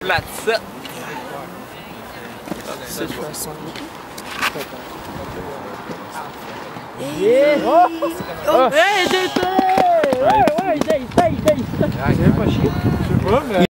Platza. Cette façon. Yeah. Oh! Hey, j'ai été! Ouais, j'ai été! C'est pas chier. Je sais pas, mais...